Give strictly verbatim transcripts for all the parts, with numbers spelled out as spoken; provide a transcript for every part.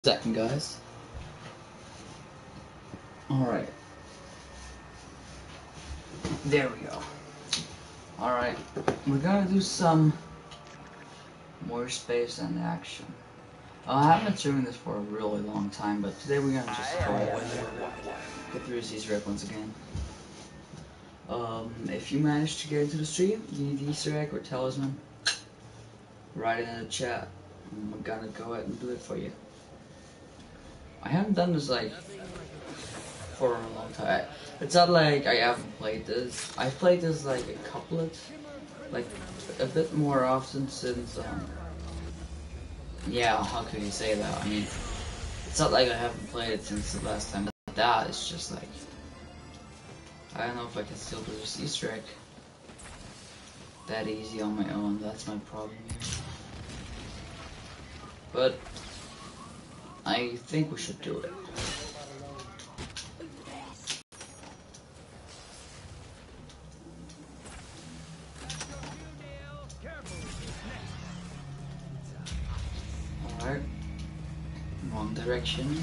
Second, guys. Alright. There we go. Alright. We're gonna do some more space and action. Uh, I haven't been doing this for a really long time, but today we're gonna just go get through this Easter egg once again. Um, if you manage to get into the stream, you need the Easter egg or talisman, write it in the chat. I'm gonna go ahead and do it for you. I haven't done this like for a long time. It's not like I haven't played this. I've played this like a couplet, like a bit more often since. Um, yeah, how could you say that? I mean, it's not like I haven't played it since the last time. That is just like I don't know if I can still do this Easter egg that easy on my own. That's my problem here. But I think we should do it. Alright. Wrong direction.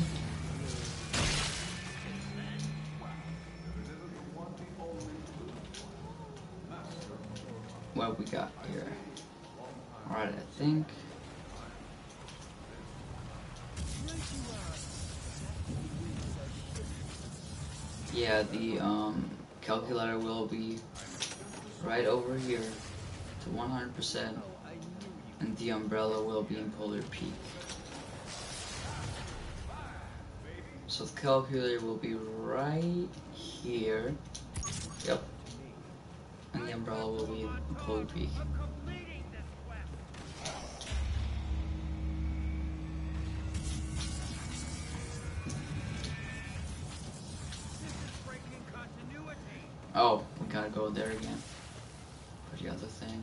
What we got here? Alright, I think. Yeah, the um, calculator will be right over here to one hundred percent, and the umbrella will be in Polar Peak. So the calculator will be right here. Yep. And the umbrella will be in Polar Peak. Oh, we gotta go there again for the other thing.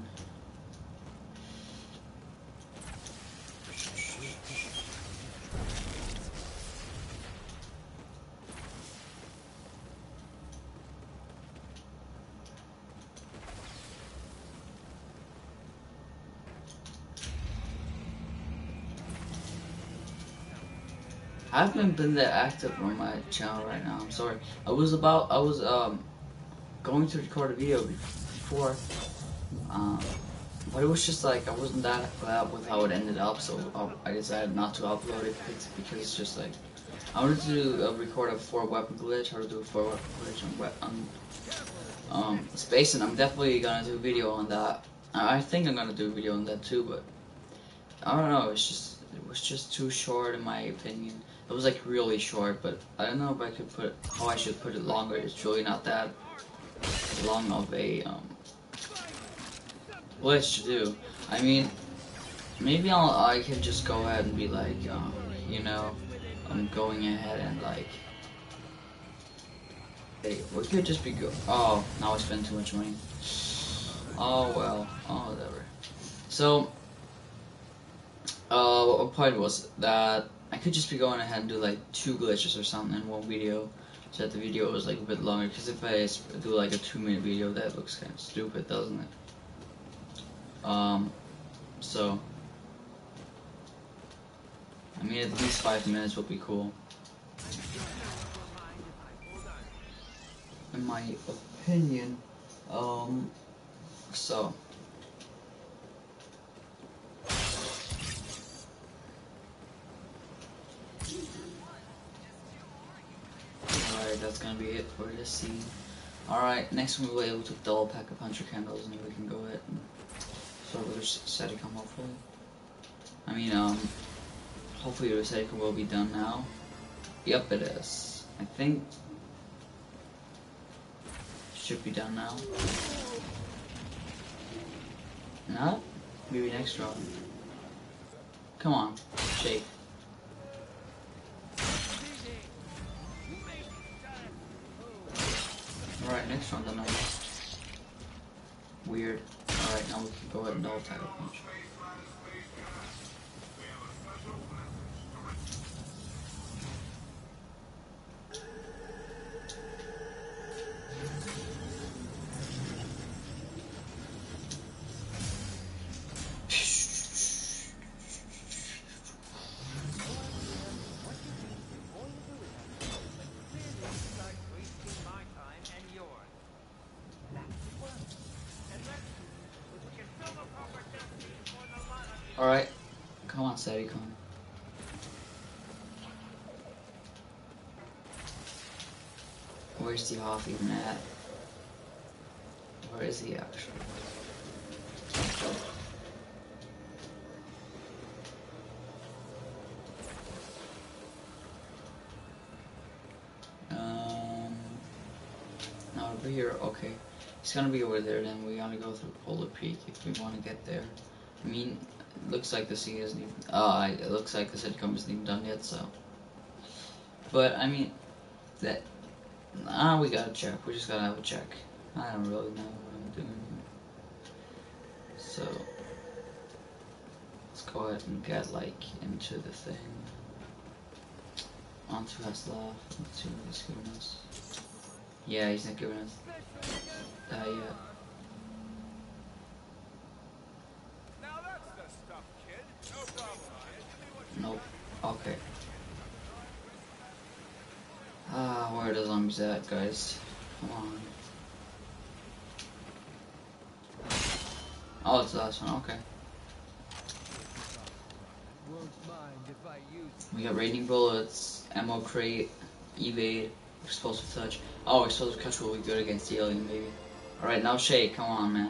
I haven't been that active on my channel right now. I'm sorry. I was about. I was um. going to record a video before, um, but it was just like I wasn't that glad with how it ended up, so I decided not to upload it because it's just like I wanted to do, uh, record a four weapon glitch, how to do a four weapon glitch on, we on um, space, and I'm definitely gonna do a video on that. I think I'm gonna do a video on that too, but I don't know. It's just it was just too short in my opinion. It was like really short, but I don't know if I could put how I should put it longer. It's really not that long of a um, glitch to do. I mean, maybe I'll I can just go ahead and be like, um, you know, I'm going ahead and like, hey, we could just be go. Oh, now I spend too much money. Oh well, oh whatever. So, uh, what my point was that I could just be going ahead and do like two glitches or something in one video. So that the video was like a bit longer, because if I do like a two minute video, that looks kind of stupid, doesn't it? Um, so, I mean, at least five minutes would be cool, in my opinion. Um, so. Alright, that's gonna be it for this scene. Alright, next one we'll be able to double pack a puncher candles, and then we can go ahead and sort of Reseticum, hopefully. I mean, um, hopefully the Reseticum will be done now. Yep, it is. I think it should be done now. Not? Maybe next round. Come on, shake. Alright, next round done. Weird. Alright, now we can go ahead and double tap a punch. Alright. Come on, Sadie, come on. Where's the Hoff even at? Where is he actually? Um, not over here. Okay, he's gonna be over there. Then we gotta go through Polar Peak if we want to get there. I mean, it looks like the city isn't even. Uh, it looks like the sitcom isn't even done yet. So, but I mean, that. Ah, we gotta check. We just gotta have a check. I don't really know what I'm doing here. So, let's go ahead and get, like, into the thing. Onto has left. Let's see what he's giving us. Yeah, he's not giving us that yet. Now that's the stuff, kid. No problem. Nope. Okay. Ah, where are the zombies at, guys? Come on. Oh, it's the last one. Okay. We got raining bullets, ammo crate, evade, explosive touch. Oh, explosive touch will be good against the alien, maybe. Alright, now Shay, come on, man.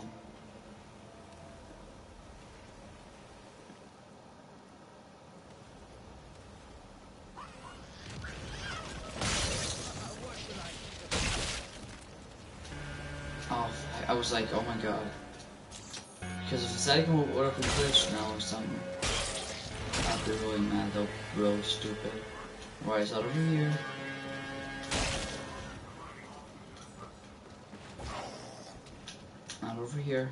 Oh, I was like, oh my god. Because if the second would have been glitched now or something, I'd be really mad, though, really stupid. Right, it's out over here. Not over here.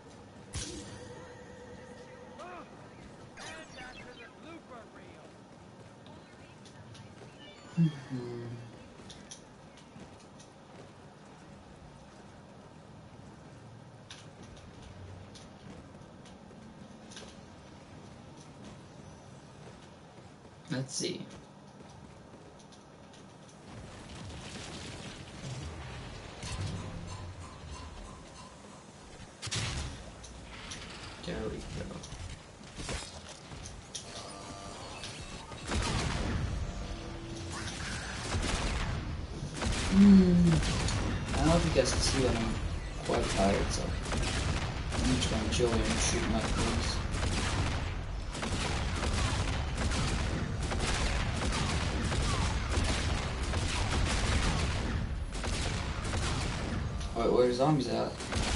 Mm-hmm. Let's see. There we go. Hmm. I don't know if you guys can see, but I'm quite tired, so I'm just gonna chill here and shoot my things. Wait, where are the zombies at?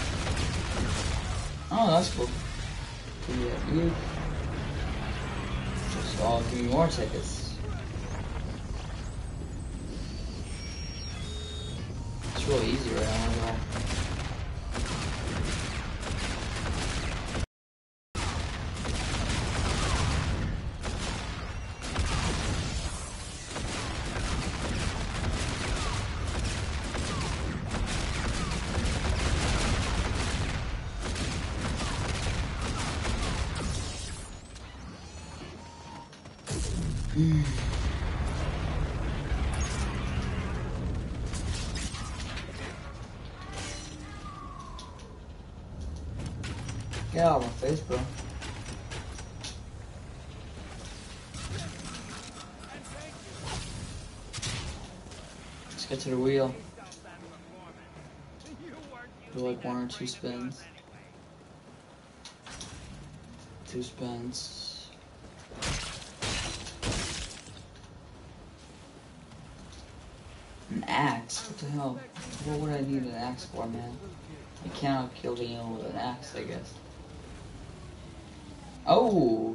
Oh, that's cool. Yeah, you. Just all give me more tickets. It's really easy right now. Get out of my face, bro. Let's get to the wheel. Do like one or two spins. Two spins. An axe? What the hell? What would I need an axe for, man? I cannot kill the alien with an axe, I guess. Oh!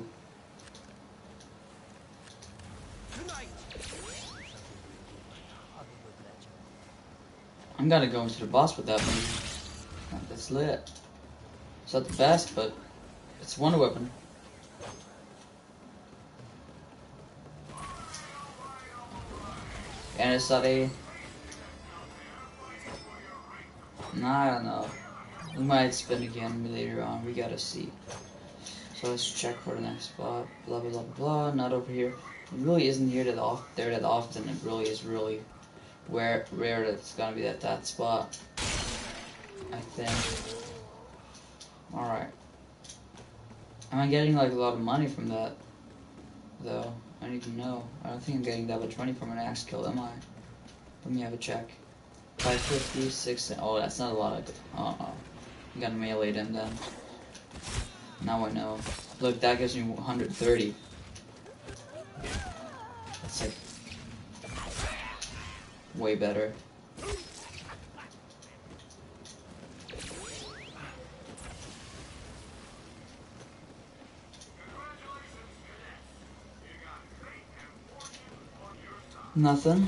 I'm gonna go into the boss with that one. That's lit. It's not the best, but it's one weapon. And it's not a... Nah, I don't know. We might spin again later on. We gotta see. So let's check for the next spot. Blah blah blah blah. Not over here. It really isn't here that off there that often. It really is really rare rare that it's gonna be at that spot. I think. All right. Am I getting like a lot of money from that? Though, I don't even know. I don't think I'm getting that much money from an axe kill, am I? Let me have a check. five fifty, six, oh, that's not a lot of, uh-uh. I'm gonna melee him then. Now I know. Look, that gives me one hundred thirty. That's like, way better. Nothing.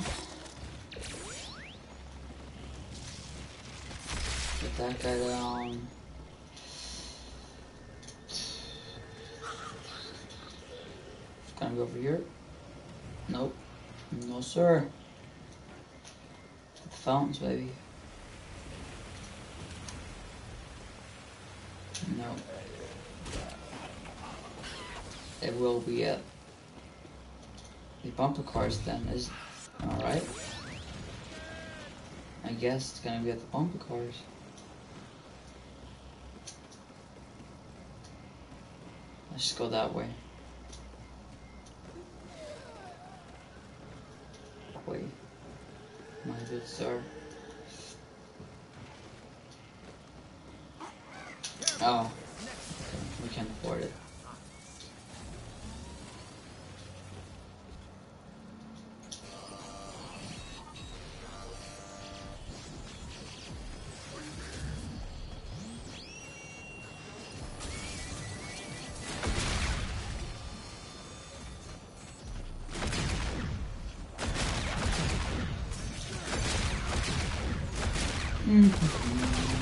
Get that guy down. Can I go over here? Nope. No, sir. The fountains, baby. No. It will be at the bumper cars then, is alright. I guess it's gonna be at the bumper cars. Let's just go that way. Wait. My good sir. Oh. Okay. We can't afford it. Mm-hmm.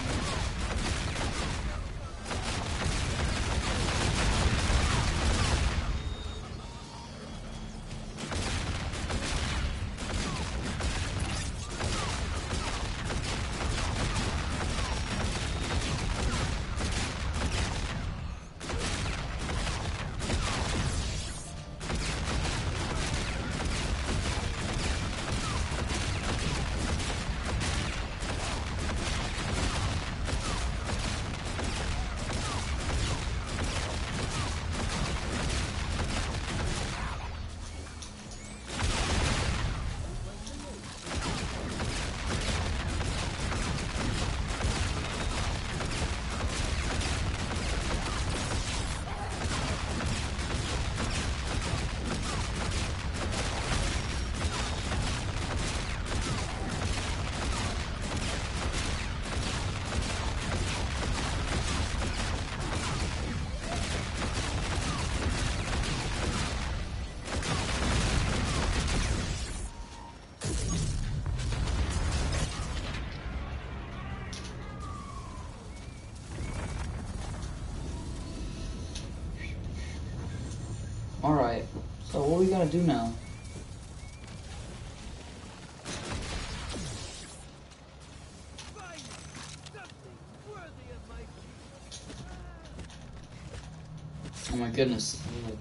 Alright, so what are we gonna do now? Oh my goodness, look.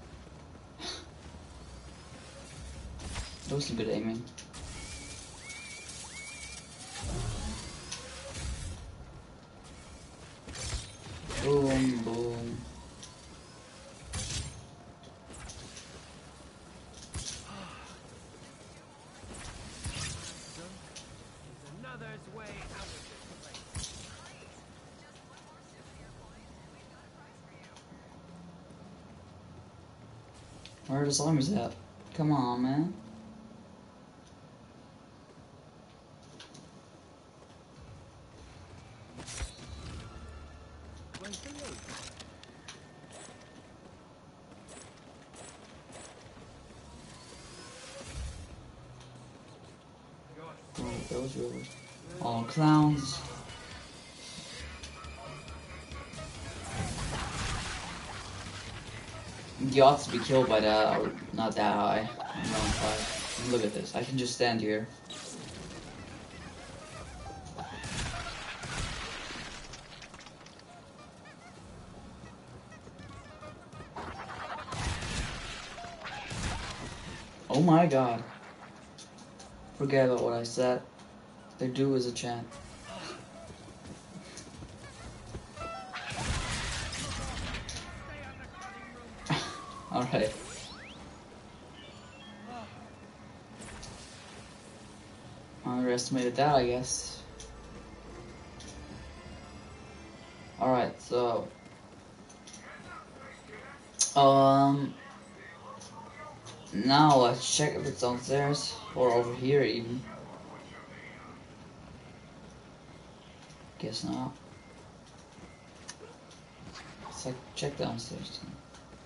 That was some good aiming. Boom, boom. Where are the zombies at? Come on, man. Oh, those really all clowns. You ought to be killed by that, or not that high. I'm on five. Look at this. I can just stand here. Oh my god. Forget about what I said. Their do is a chant. Alright. Underestimated that, I guess. Alright, so um now let's check if it's downstairs or over here even. Guess not. Let's like check downstairs too.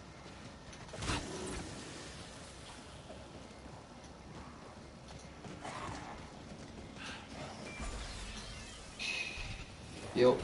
Yo.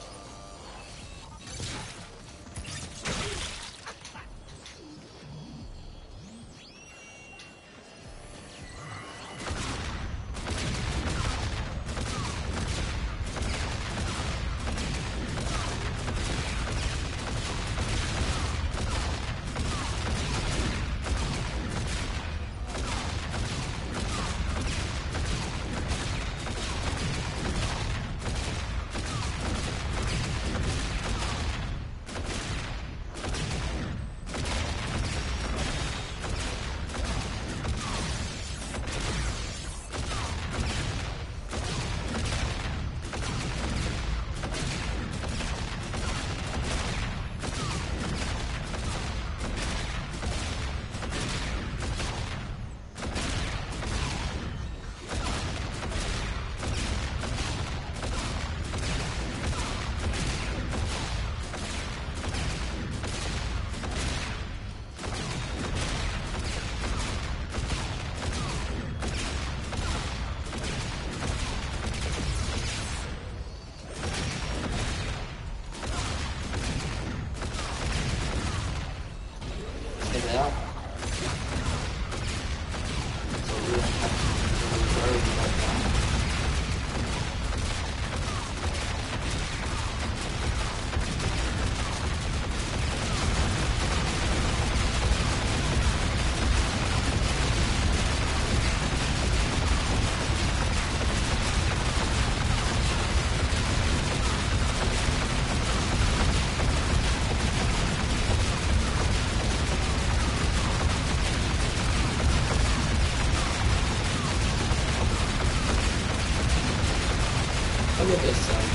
Look at this side.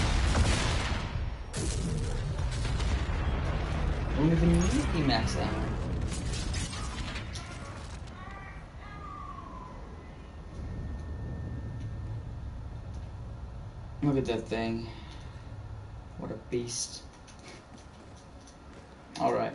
Don't even need the max ammo. Look at that thing. What a beast. Alright.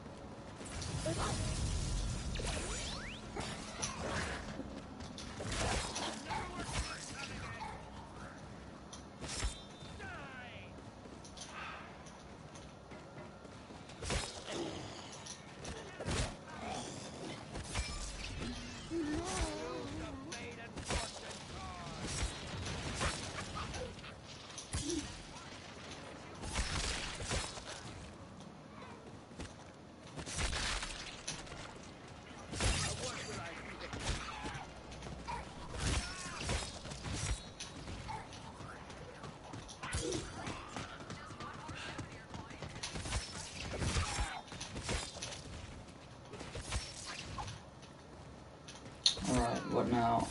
Alright, what now?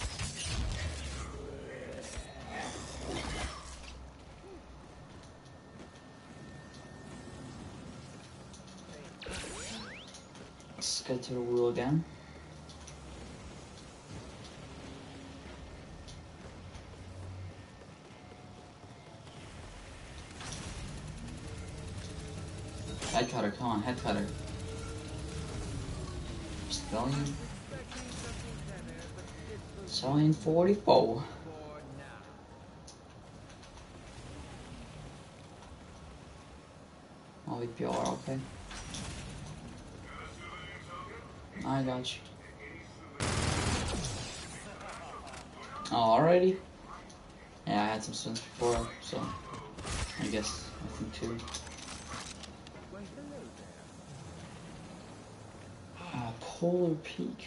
Let's get to the wheel again. Head cutter, come on, head cutter. Stallion. Stallion forty-four. I'll be P R, okay? I got you. Oh, already? Yeah, I had some stunts before, so I guess nothing too. Uh, Polar Peak.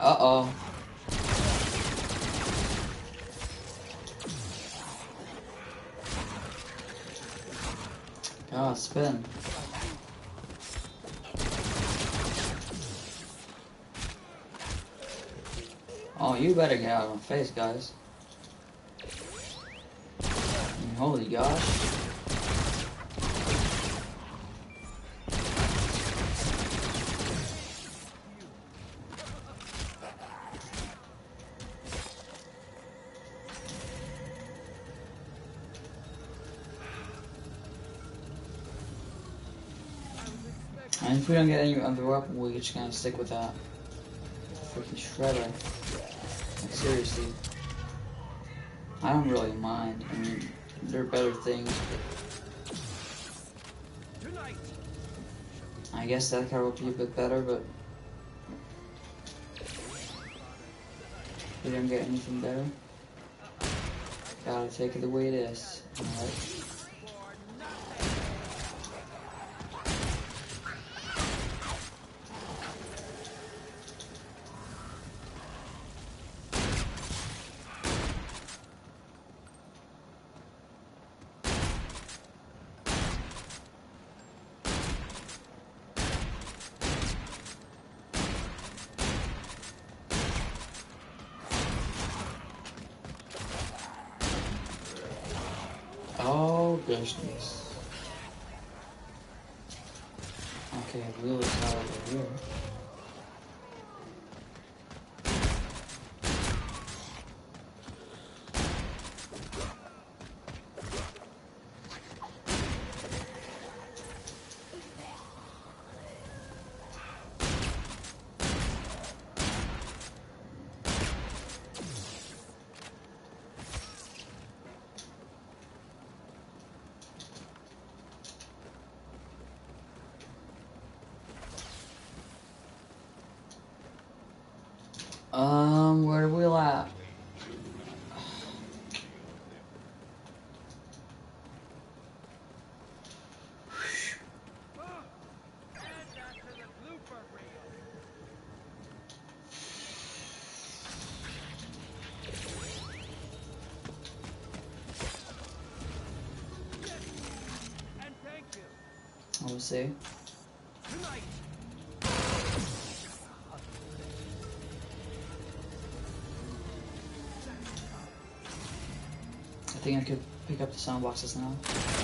Uh-oh. God, spin. Oh, you better get out of my face, guys. Holy gosh. And if we don't get any other weapon, we're just gonna stick with that. Freaking shredder. Like, seriously. I don't really mind. I mean, there are better things, but I guess that car would be a bit better, but we don't get anything better. Gotta take it the way it is. Alright. Oh goodness. Okay, wheel is not over here. Um, where are we at? We'll see. I think I could pick up the sound boxes now.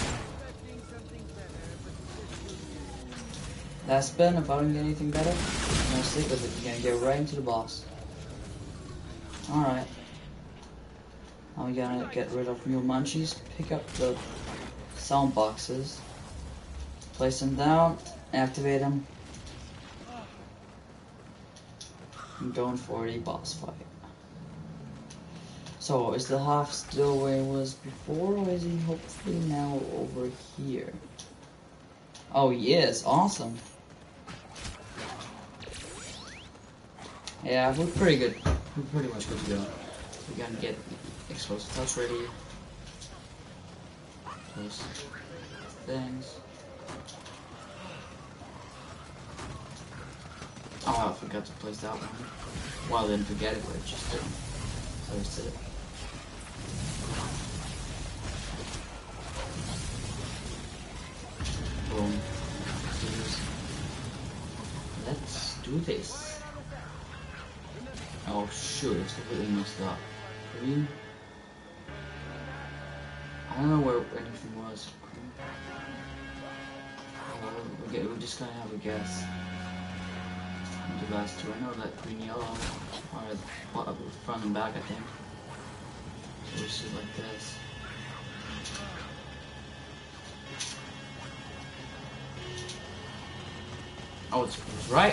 Last spin, if I don't get anything better, I'm gonna stick with it. You're gonna get right into the boss. Alright. Now we gotta get rid of mule munchies, pick up the sound boxes, place them down, activate them. I'm going for a boss fight. So, is the half still where it was before, or is he hopefully now over here? Oh, he is. Awesome. Yeah, we're pretty good. We're pretty much good to go. We're gonna get explosive touch ready. Those things. Oh, I forgot to place that one. Well, I didn't forget it, but it just didn't. So I just did it. Boom. Let's do this. Oh shoot, it's completely messed up. Green? I don't know where anything was. Oh, okay, we're just gonna have a guess. The last two, I know that green yellow are front and back, I think. So we should like this. Oh, it's, it's right.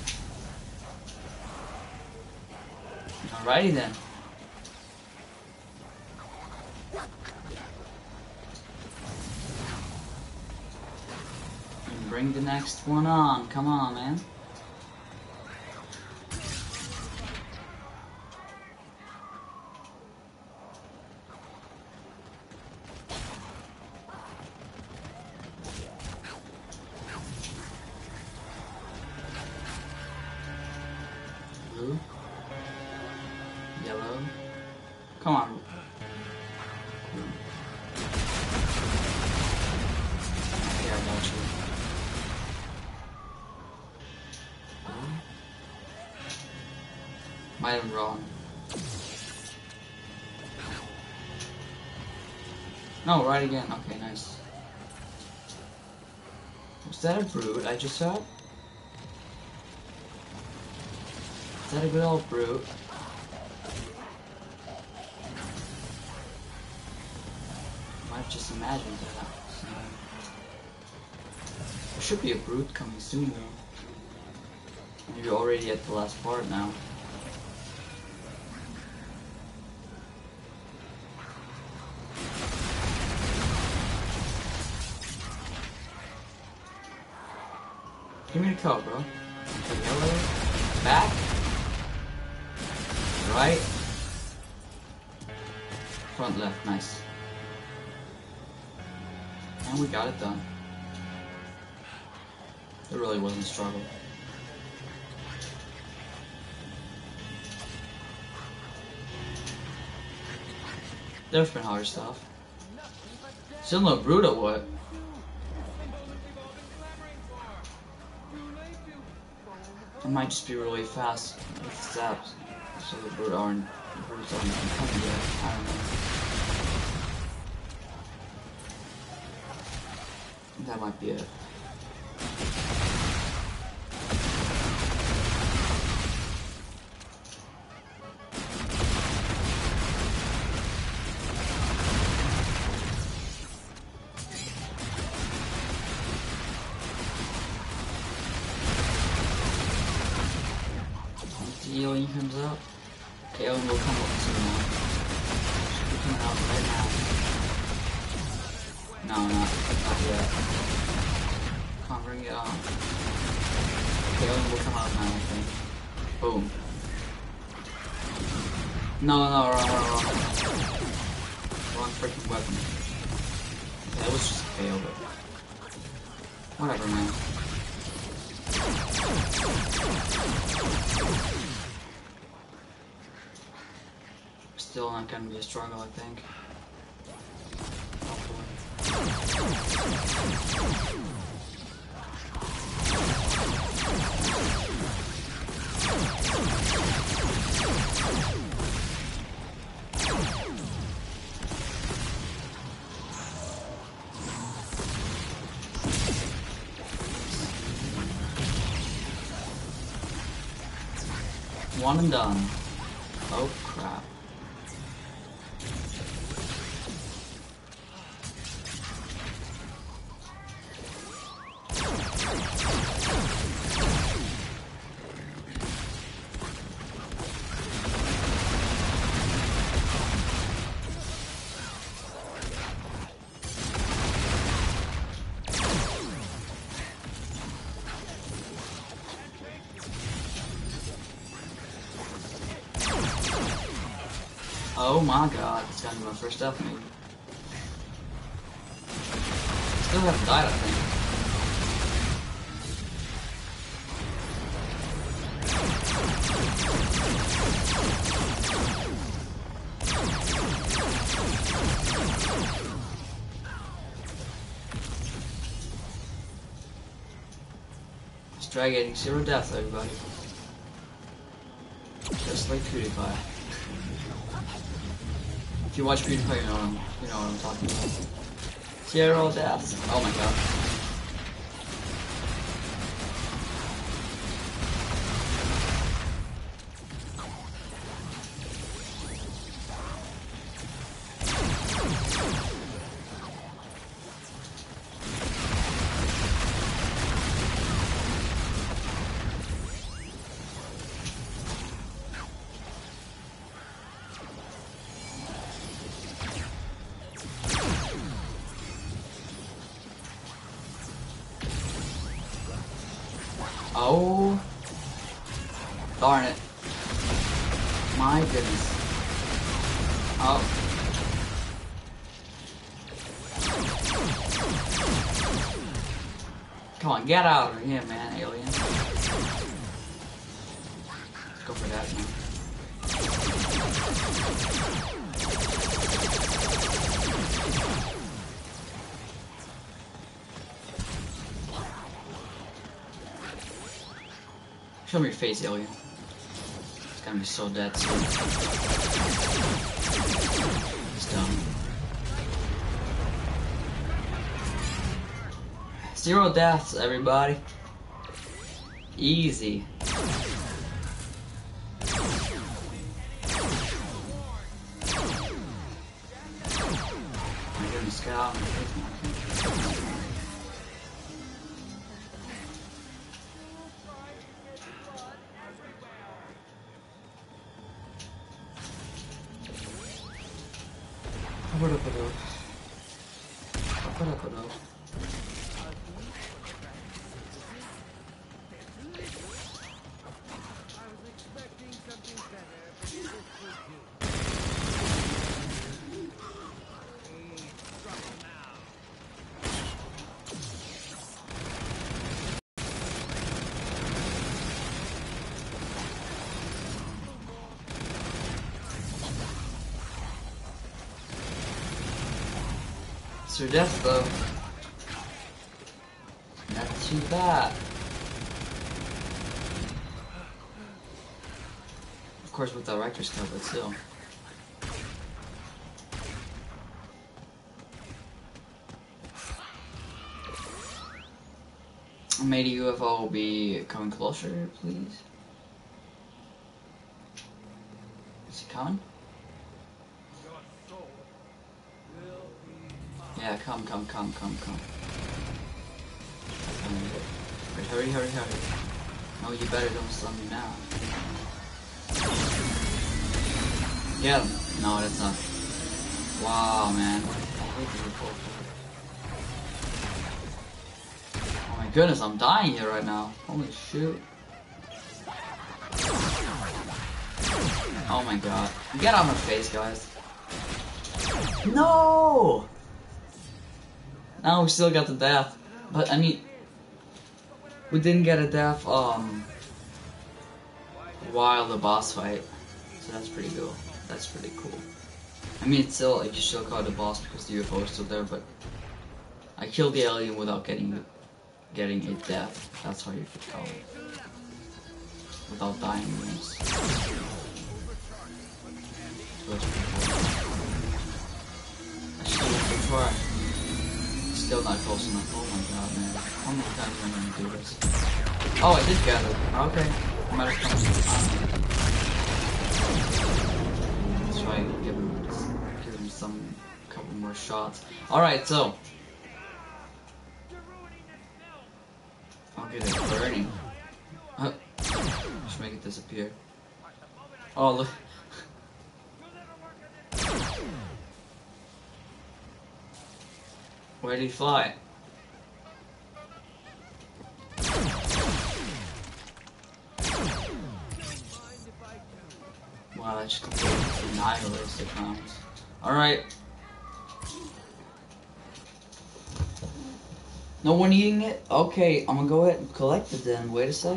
Alrighty then. And bring the next one on. Come on, man. Blue. Hello? Come on. Yeah, I got you. Might have been wrong. No, right again. Okay, nice. Was that a brute I just saw? Is that a good old brute? I've just imagined that. So. There should be a brute coming soon though. And you're already at the last part now. Give me the code, bro. Okay, yellow. Back. Right. Front left, nice. And we got it done. It really wasn't a struggle. There's been harder stuff. Still no brute or what? It might just be really fast with steps, so the brute aren't the brutes aren't even coming yet. I don't know. That might be it. The alien comes out. The alien will come up soon now. Should be coming out right now. No, not, not yet. Can't bring it on. The alien will come out now, I think. Boom. No, no, wrong, wrong, wrong. Wrong freaking weapon. That was just a fail, but whatever, man. Still not gonna be a struggle, I think. Hopefully. One and done. Oh crap. Oh my god, it's gonna be my first death maybe. Still haven't died, I think. Stray getting zero deaths, everybody. Just like PewDiePie. If you watch PewDiePie, you know what I'm, you know what I'm talking about. Zero deaths. Oh my god. Oh, darn it. My goodness. Oh. Come on, get out of here, man, alien. Let's go for that, man. Show me your face, alien. It's gonna be so dead soon. It's dumb. Zero deaths, everybody. Easy. My goodness, get out of my face, man. It's your death, though. Not too bad. Of course, with the Director's Cut, but still. May the U F O be coming closer, please? Is he coming? Yeah, come, come, come, come, come. Wait, hurry, hurry, hurry. No, you better don't stun me now. Get him. No, that's not. Wow, man. I hate the report. Oh my goodness, I'm dying here right now. Holy shoot. Oh my god. Get out of my face, guys. No! Now we still got the death, but I mean, we didn't get a death um while the boss fight, so that's pretty cool. That's pretty cool. I mean, it's still like you still call it the boss because the U F O is still there, but I killed the alien without getting getting a death. That's how you could call it, without dying once. So that's pretty cool. I should have before. Still not close enough. Oh my god, man. How many times am I gonna do this? Oh, I did get it. Okay. I might have come to the Let's try and give him, give him some, couple more shots. Alright, so. I'll get it burning. Uh, just make it disappear. Oh, look. Where did he fly? Wow, that just completely annihilates the clowns. Alright. No one eating it? Okay, I'm gonna go ahead and collect it then. Wait a sec.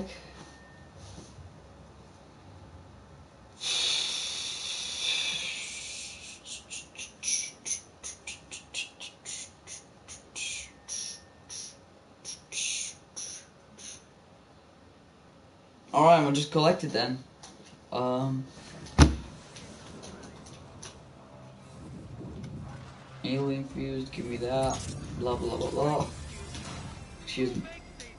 Alright, I'm gonna just collect it then. Um. Alien fused, give me that. Blah blah blah blah. Excuse me.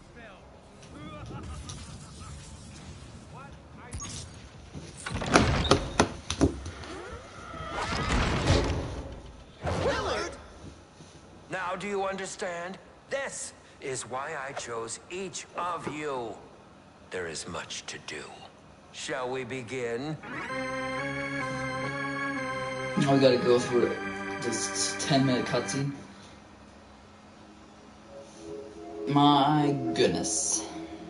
Willard! Now do you understand? This is why I chose each of you. There is much to do. Shall we begin? Now we gotta go through this ten minute cutscene. My goodness.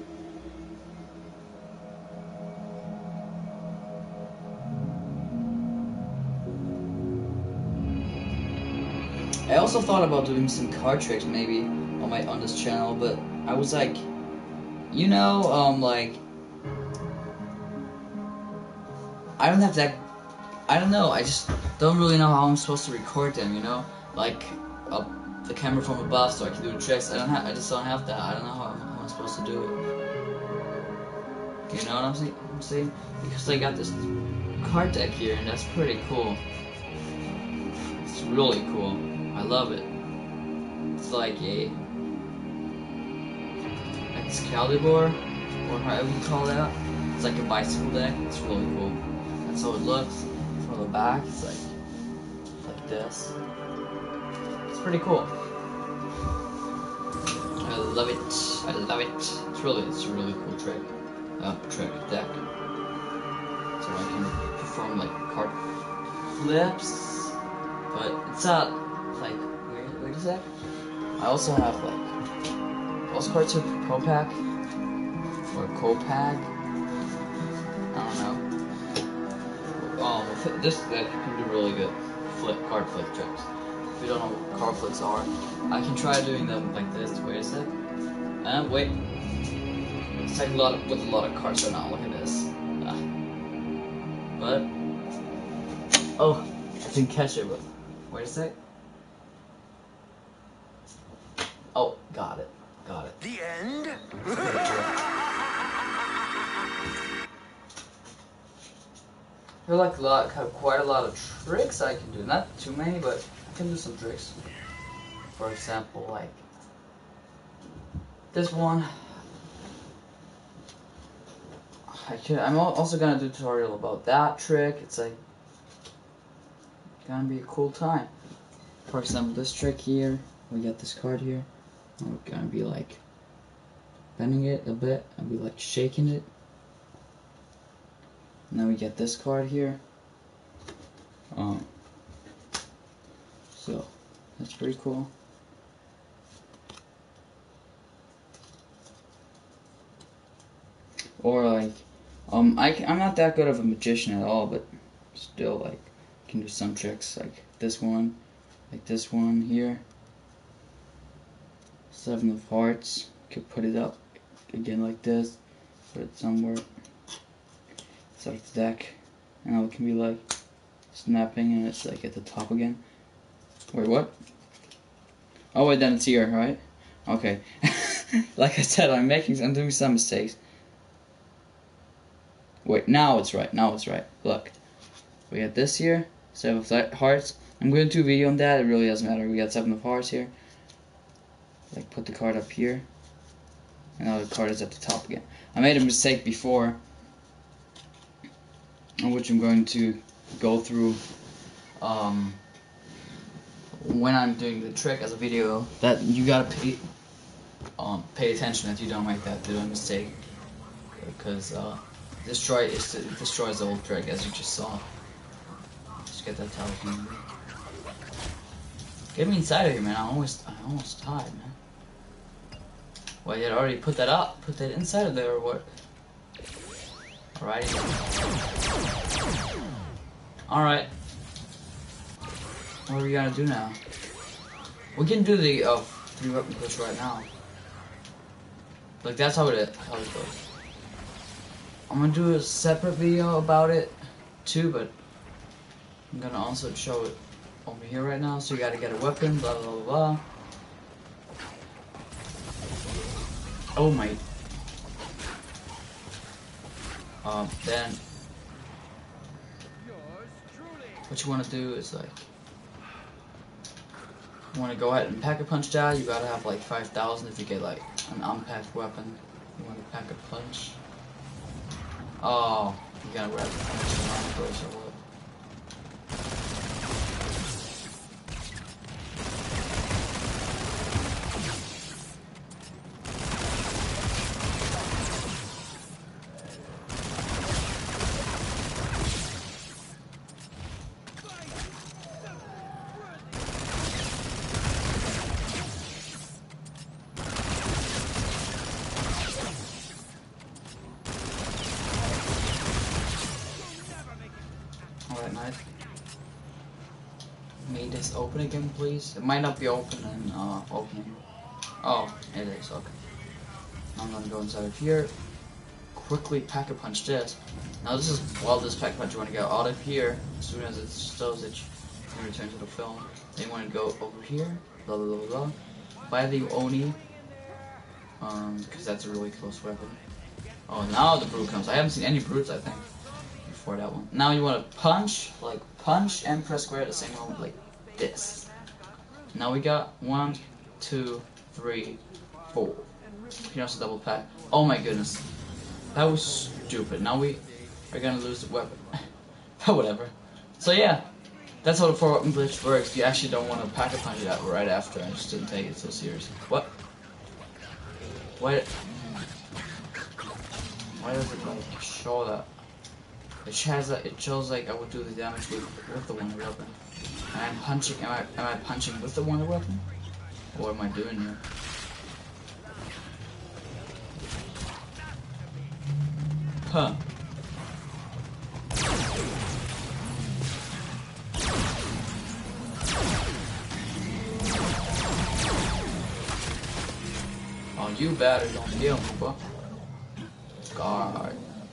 I also thought about doing some card tricks maybe on my on this channel, but I was like, you know, um, like I don't have that I don't know. I just don't really know how I'm supposed to record them. You know, like up the camera from above, so I can do the tricks. I don't have. I just don't have that. I don't know how, how I'm supposed to do it. You know what I'm saying? I'm saying because I got this card deck here, and that's pretty cool. It's really cool. I love it. It's like a Excalibur, or however you call that. It's like a bicycle deck. It's really cool. That's how it looks. From the back, it's like like this. It's pretty cool. I love it. I love it. It's really, it's a really cool trick. Uh, trick deck. So I can perform like card flips, but it's not like weird. Wait a sec. I also have like those cards are Copac or Copac. I don't know. Um, with this deck you can do really good flip card flip tricks. If you don't know what card flips are, I can try doing them like this. Wait a sec. And wait. It's like a lot of, with a lot of cards right now. Look at this. Ah. But oh, I didn't catch it. But wait a sec. Oh, got it. Got it. The end? There are like a lot, have quite a lot of tricks I can do. Not too many, but I can do some tricks. For example, like this one. I could, I'm also gonna do a tutorial about that trick. It's like gonna be a cool time. For example, this trick here. We got this card here. And we're gonna be like bending it a bit and be like shaking it. And then we get this card here. Um, so that's pretty cool. Or like, um, I I'm not that good of a magician at all, but still like can do some tricks like this one, like this one here. Seven of Hearts. Could put it up again like this. Put it somewhere. Set up the deck, and now it can be like snapping, and it's like at the top again. Wait, what? Oh wait, then it's here, right? Okay. Like I said, I'm making, I'm doing some mistakes. Wait, now it's right. Now it's right. Look, we got this here, seven of hearts. I'm going to do a video on that. It really doesn't matter. We got seven of hearts here. Like put the card up here, and now the card is at the top again. I made a mistake before, which I'm going to go through um, when I'm doing the trick as a video. That you gotta pay um, pay attention that you don't make that do a mistake, because uh, destroy is to, it destroys the whole trick, as you just saw. Just get that talisman. Get me inside of here, man. I almost I almost died, man. Well, you had already put that up, put that inside of there, or what? Alright. Alright. What are we gonna do now? We can do the uh, three weapon push right now. Like that's how it how it goes. I'm gonna do a separate video about it too, but I'm gonna also show it over here right now. So you gotta get a weapon, blah blah blah blah. Oh my. Um, then what you want to do is like, you want to go ahead and pack a punch down. You gotta have like five thousand if you get like an unpacked weapon. You want to pack a punch. Oh, you gotta grab the punch around or what? Alright, nice. May this open again, please? It might not be open in uh, opening. Oh, it is, okay. I'm gonna go inside of here. quickly pack a punch this. Now this is while this pack a punch you want to go out of here as soon as it shows that you return to the film. Then you want to go over here, blah blah blah blah. Buy the Oni, um, because that's a really close weapon. Oh, now the brute comes. I haven't seen any brutes I think before that one. Now you want to punch, like punch and press square at the same moment, like this. Now we got one, two, three, four. You know, it's a double pack. Oh my goodness. That was stupid. Now we are gonna lose the weapon. Whatever. So yeah, that's how the four weapon glitch works. You actually don't want to pack a punch it out right after. I just didn't take it so seriously. What? Why? Why does it like show that? It shows that it shows like I would do the damage with with the wonder weapon. And I'm punching. Am I am I punching with the wonder weapon? What am I doing here? Huh. Oh, you better don't kill me, bro. God.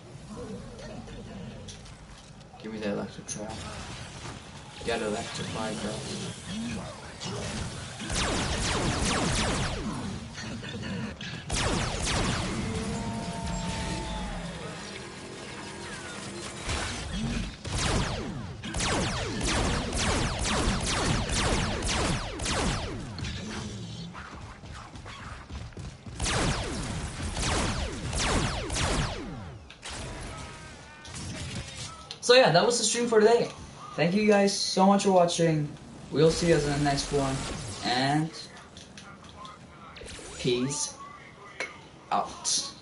Give me the electric trap. Get electrified, bro. So yeah, that was the stream for today. Thank you guys so much for watching. We'll see you in the next one. And peace out.